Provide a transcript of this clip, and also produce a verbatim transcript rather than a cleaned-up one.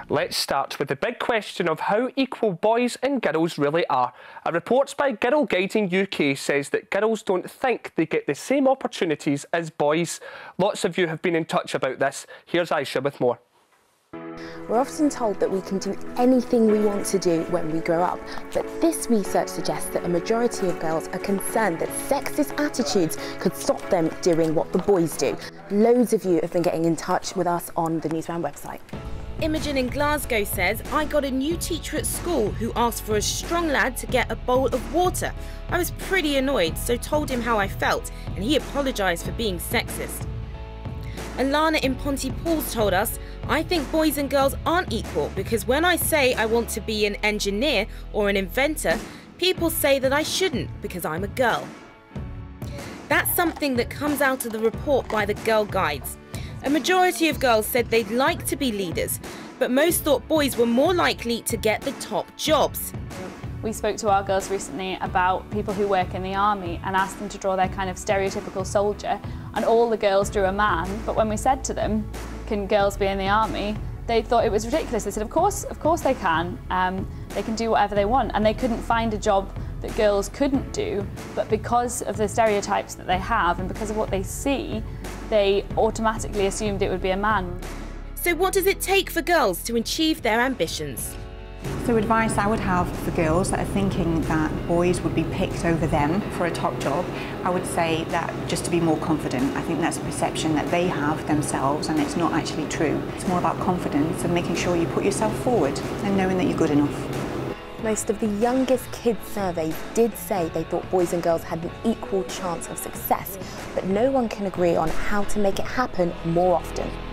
Let's start with the big question of how equal boys and girls really are. A report by Girl Guiding U K says that girls don't think they get the same opportunities as boys. Lots of you have been in touch about this. Here's Ayshah with more. We're often told that we can do anything we want to do when we grow up, but this research suggests that a majority of girls are concerned that sexist attitudes could stop them doing what the boys do. Loads of you have been getting in touch with us on the Newsround website. Imogen in Glasgow says, I got a new teacher at school who asked for a strong lad to get a bowl of water. I was pretty annoyed, so told him how I felt, and he apologised for being sexist. Alana in Pontypools told us, I think boys and girls aren't equal because when I say I want to be an engineer or an inventor, people say that I shouldn't because I'm a girl. That's something that comes out of the report by the Girl Guides. A majority of girls said they'd like to be leaders, but most thought boys were more likely to get the top jobs. We spoke to our girls recently about people who work in the army and asked them to draw their kind of stereotypical soldier, and all the girls drew a man, but when we said to them, can girls be in the army, they thought it was ridiculous. They said, of course, of course they can. Um, they can do whatever they want, and they couldn't find a job that girls couldn't do, but because of the stereotypes that they have and because of what they see, they automatically assumed it would be a man. So what does it take for girls to achieve their ambitions? So advice I would have for girls that are thinking that boys would be picked over them for a top job, I would say that just to be more confident. I think that's a perception that they have themselves and it's not actually true. It's more about confidence and making sure you put yourself forward and knowing that you're good enough. Most of the youngest kids surveyed did say they thought boys and girls had an equal chance of success, but no one can agree on how to make it happen more often.